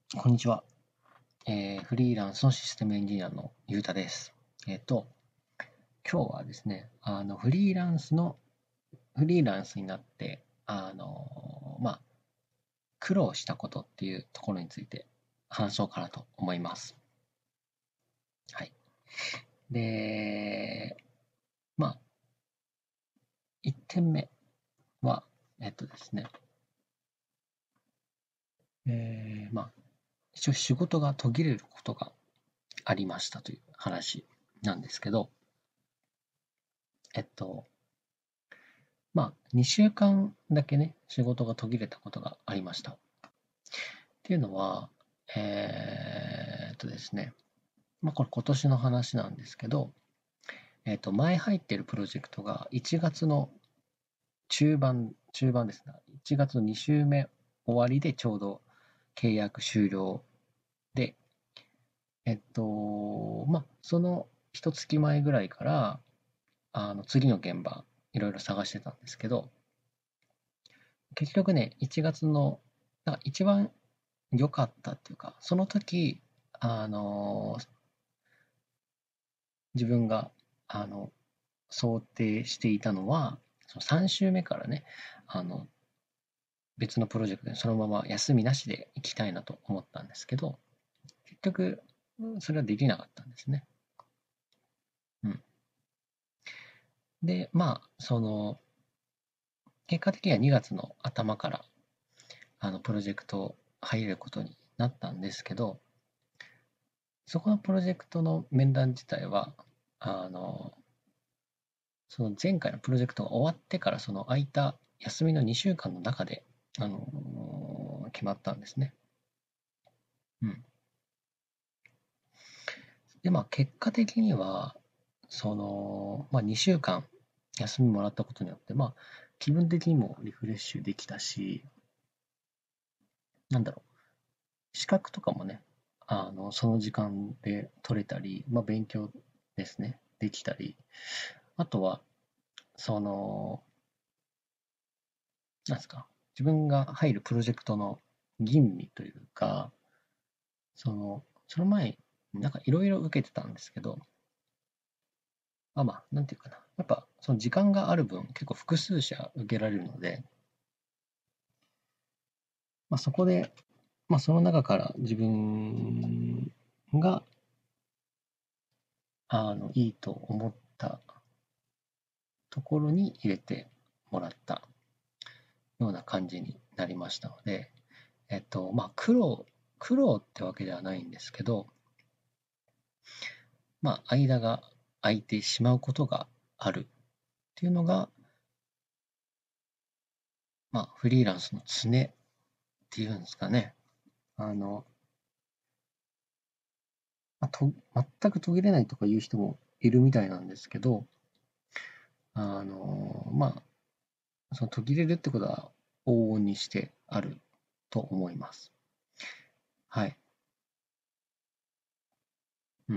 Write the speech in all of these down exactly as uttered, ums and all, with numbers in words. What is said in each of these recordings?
こんにちは。えーフリーランスのシステムエンジニアのゆうたです。えっと、今日はですね、あの、フリーランスの、フリーランスになって、あの、まあ、苦労したことっていうところについて話そうかなと思います。はい。で、まあ、いってんめは、えっとですね、えーまあ、一応仕事が途切れることがありましたという話なんですけど、えっと、まあ、にしゅうかんだけね、仕事が途切れたことがありました。っていうのは、えーっとですね、まあ、これ今年の話なんですけど、えーっと、前入ってるプロジェクトがいちがつの中盤、中盤ですね、いちがつのに週目終わりでちょうど契約終了で、えっと、まあ、その一月前ぐらいから、あの、次の現場、いろいろ探してたんですけど、結局ね、いちがつの、なんか一番良かったっていうか、その時、あの、自分が、あの、想定していたのは、そのさん週目からね、あの、別のプロジェクトにそのまま休みなしで行きたいなと思ったんですけど、結局、それはできなかったんですね。うん。で、まあ、その、結果的にはにがつの頭から、あの、プロジェクト入れることになったんですけど、そこのプロジェクトの面談自体は、あの、その前回のプロジェクトが終わってから、その空いた休みのにしゅうかんの中で、あのー決まったんですね。うん。で、まあ、結果的には、その、まあ、にしゅうかん休みもらったことによって、まあ、気分的にもリフレッシュできたし、なんだろう、資格とかもね、あの、その時間で取れたり、まあ、勉強ですね、できたり、あとは、その、なんですか、自分が入るプロジェクトの吟味というか、その、その前、なんかいろいろ受けてたんですけど、あ、まあ、なんていうかな。やっぱ、その時間がある分、結構複数社受けられるので、まあ、そこで、まあ、その中から自分が、あの、いいと思ったところに入れてもらったような感じになりましたので、えっと、まあ、苦労、苦労ってわけではないんですけど、まあ、間が空いてしまうことがあるっていうのが、まあ、フリーランスの常っていうんですかね。あの、まあ、と全く途切れないとかいう人もいるみたいなんですけど、あの、まあ、その途切れるってことは往々にしてあると思います。はい。うん。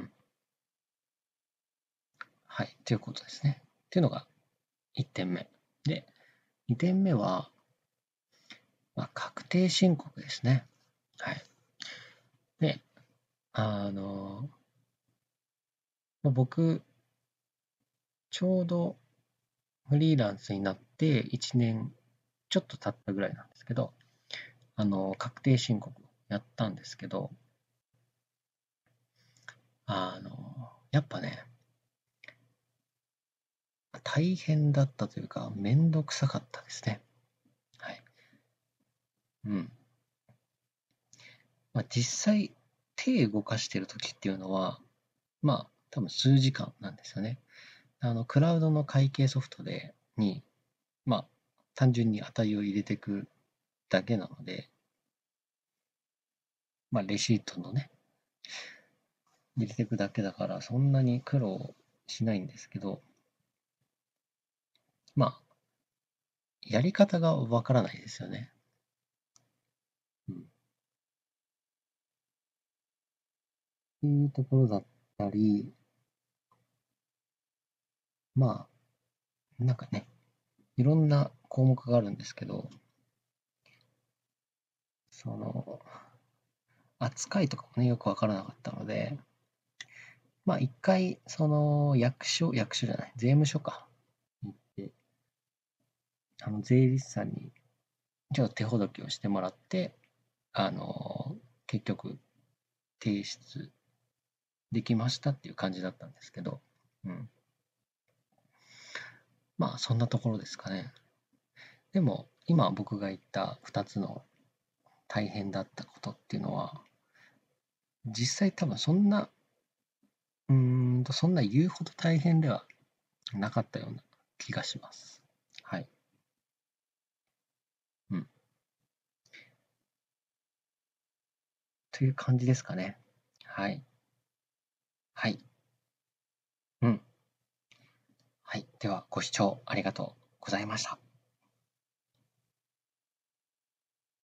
はい。ということですね。っていうのがいってんめ。で、にてんめは、まあ、確定申告ですね。はい。で、あの、まあ僕、ちょうどフリーランスになっていちねんちょっと経ったぐらいなんですけど、あの、確定申告やったんですけど、あの、やっぱね、大変だったというか、めんどくさかったですね。はい。うん。まあ、実際、手動かしてる時っていうのは、まあ、多分数時間なんですよね。あの、クラウドの会計ソフトで、に、まあ、単純に値を入れていくだけなので、まあ、レシートのね、入れていくだけだから、そんなに苦労しないんですけど、まあ、やり方がわからないですよね。うん。っていうところだったり、まあ、なんかね、いろんな項目があるんですけど、その、 扱いとかもね、よくわからなかったので、まあ一回、その役所、役所じゃない、税務署か、行って、あの税理士さんにちょっと手ほどきをしてもらって、あの、結局提出できましたっていう感じだったんですけど、うん。まあそんなところですかね。でも今僕が言ったふたつの大変だったことっていうのは、実際多分そんな、うーんと、そんな言うほど大変ではなかったような気がします。はい。うん。という感じですかね。はい。はい。うん。はい。では、ご視聴ありがとうございました。